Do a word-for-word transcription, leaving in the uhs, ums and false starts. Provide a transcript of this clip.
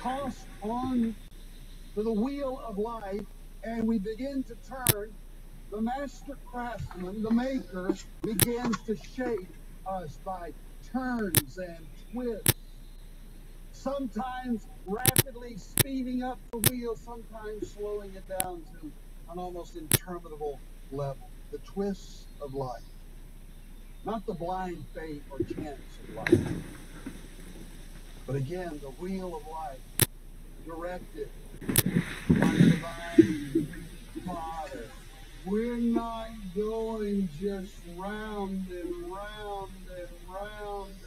tossed on to the wheel of life and we begin to turn, the master craftsman, the maker, begins to shape us by turns and twists. Sometimes rapidly speeding up the wheel, sometimes slowing it down to an almost interminable level. The twists of life. Not the blind fate or chance of life, but again, the wheel of life, directed by the divine Father. We're not going just round and round and round